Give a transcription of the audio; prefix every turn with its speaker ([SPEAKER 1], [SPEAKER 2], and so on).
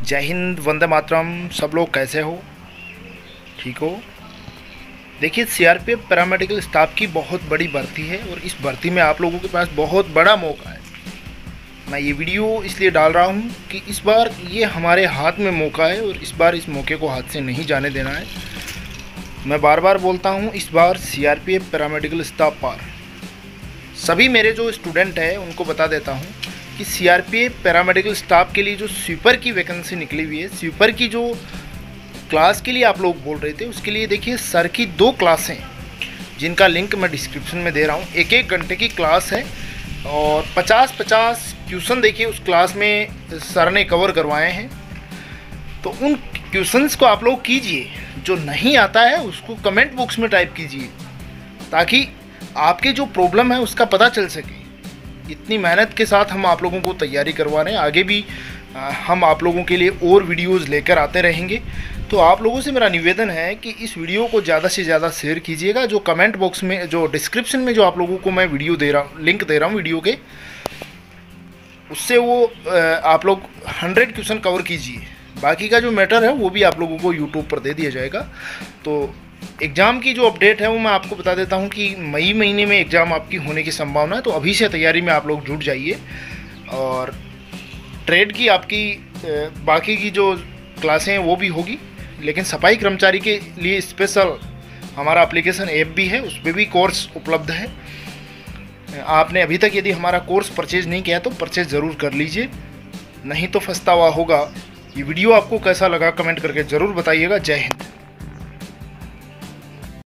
[SPEAKER 1] जय हिंद, वंदे मातरम। सब लोग कैसे हो? ठीक हो? देखिए, सीआरपीएफ पैरामेडिकल स्टाफ की बहुत बड़ी भर्ती है और इस भर्ती में आप लोगों के पास बहुत बड़ा मौका है। मैं ये वीडियो इसलिए डाल रहा हूँ कि इस बार ये हमारे हाथ में मौका है और इस बार इस मौके को हाथ से नहीं जाने देना है। मैं बार बार बोलता हूँ, इस बार सीआरपीएफ पैरामेडिकल स्टाफ पार। सभी मेरे जो स्टूडेंट हैं उनको बता देता हूँ कि सीआरपीएफ पैरामेडिकल स्टाफ के लिए जो स्वीपर की वैकेंसी निकली हुई है, स्वीपर की जो क्लास के लिए आप लोग बोल रहे थे, उसके लिए देखिए सर की 2 क्लासें जिनका लिंक मैं डिस्क्रिप्शन में दे रहा हूँ। 1-1 घंटे की क्लास है और 50-50 क्वेश्चन देखिए उस क्लास में सर ने कवर करवाए हैं। तो उन क्वेश्चंस को आप लोग कीजिए, जो नहीं आता है उसको कमेंट बॉक्स में टाइप कीजिए ताकि आपके जो प्रॉब्लम है उसका पता चल सके। इतनी मेहनत के साथ हम आप लोगों को तैयारी करवा रहे हैं, आगे भी हम आप लोगों के लिए और वीडियोस लेकर आते रहेंगे। तो आप लोगों से मेरा निवेदन है कि इस वीडियो को ज़्यादा से ज़्यादा शेयर कीजिएगा। जो कमेंट बॉक्स में, जो डिस्क्रिप्शन में जो आप लोगों को मैं वीडियो दे रहा हूँ, लिंक दे रहा हूँ वीडियो के, उससे वो आप लोग 100 क्वेश्चन कवर कीजिए। बाकी का जो मैटर है वो भी आप लोगों को यूट्यूब पर दे दिया जाएगा। तो एग्ज़ाम की जो अपडेट है वो मैं आपको बता देता हूँ कि मई महीने में एग्ज़ाम आपकी होने की संभावना है। तो अभी से तैयारी में आप लोग जुट जाइए। और ट्रेड की आपकी बाकी की जो क्लासें हैं वो भी होगी, लेकिन सफाई कर्मचारी के लिए स्पेशल हमारा एप्लीकेशन ऐप भी है, उस पर भी कोर्स उपलब्ध है। आपने अभी तक यदि हमारा कोर्स परचेज नहीं किया तो परचेज ज़रूर कर लीजिए, नहीं तो पछतावा होगा। ये वीडियो आपको कैसा लगा कमेंट करके ज़रूर बताइएगा। जय हिंद।